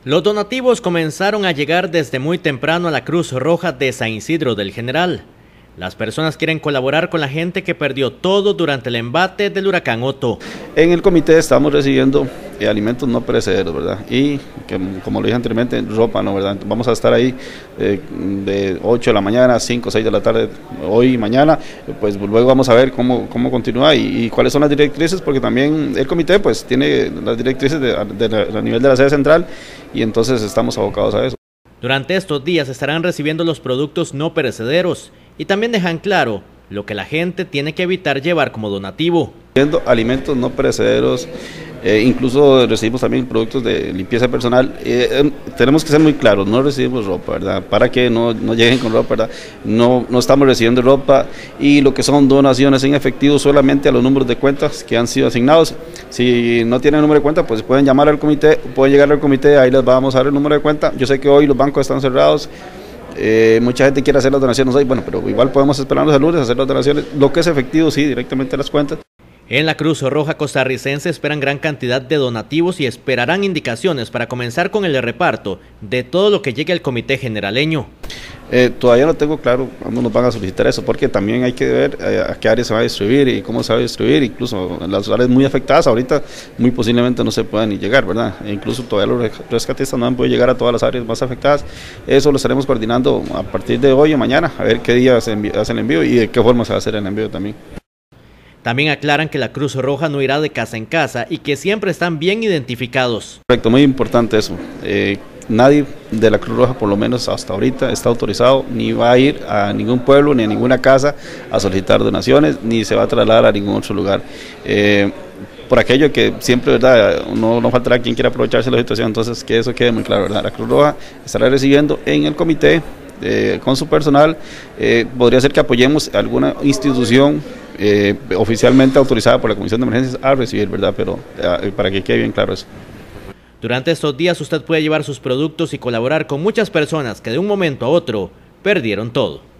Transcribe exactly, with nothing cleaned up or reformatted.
Los donativos comenzaron a llegar desde muy temprano a la Cruz Roja de San Isidro del General. Las personas quieren colaborar con la gente que perdió todo durante el embate del huracán Otto. En el comité estamos recibiendo eh, alimentos no perecederos, ¿verdad? Y, que, como lo dije anteriormente, ropa, ¿no? ¿Verdad? Vamos a estar ahí eh, de ocho de la mañana a cinco o seis de la tarde, hoy y mañana, pues luego vamos a ver cómo, cómo continúa y, y cuáles son las directrices, porque también el comité pues tiene las directrices de, de, de, a nivel de la sede central y entonces estamos abocados a eso. Durante estos días estarán recibiendo los productos no perecederos y también dejan claro lo que la gente tiene que evitar llevar como donativo. Alimentos no perecederos, eh, incluso recibimos también productos de limpieza personal. Eh, eh, tenemos que ser muy claros, no recibimos ropa, ¿verdad? Para que no, no lleguen con ropa, ¿verdad? No, no estamos recibiendo ropa y lo que son donaciones en efectivo solamente a los números de cuentas que han sido asignados. Si no tienen número de cuenta, pues pueden llamar al comité, pueden llegar al comité, ahí les vamos a dar el número de cuenta. Yo sé que hoy los bancos están cerrados. Eh, mucha gente quiere hacer las donaciones hoy, bueno, pero igual podemos esperarnos el lunes a hacer las donaciones, lo que es efectivo, sí, directamente a las cuentas. En la Cruz Roja costarricense esperan gran cantidad de donativos y esperarán indicaciones para comenzar con el reparto de todo lo que llegue al comité generaleño. Eh, todavía no tengo claro cuándo nos van a solicitar eso, porque también hay que ver eh, a qué área se va a distribuir y cómo se va a distribuir. Incluso en las áreas muy afectadas ahorita muy posiblemente no se puedan ni llegar, ¿verdad? E incluso todavía los rescatistas no han podido llegar a todas las áreas más afectadas. Eso lo estaremos coordinando a partir de hoy o mañana, a ver qué día se hace el envío y de qué forma se va a hacer el envío también. También aclaran que la Cruz Roja no irá de casa en casa y que siempre están bien identificados. Correcto, muy importante eso. Eh, nadie de la Cruz Roja, por lo menos hasta ahorita, está autorizado, ni va a ir a ningún pueblo, ni a ninguna casa a solicitar donaciones, ni se va a trasladar a ningún otro lugar. Eh, por aquello que siempre, ¿verdad? No, no faltará quien quiera aprovecharse de la situación, entonces que eso quede muy claro, ¿verdad? La Cruz Roja estará recibiendo en el comité, eh, con su personal, eh, podría ser que apoyemos a alguna institución Eh, oficialmente autorizada por la Comisión de Emergencias a recibir, ¿verdad? Pero eh, para que quede bien claro eso. Durante estos días usted puede llevar sus productos y colaborar con muchas personas que de un momento a otro perdieron todo.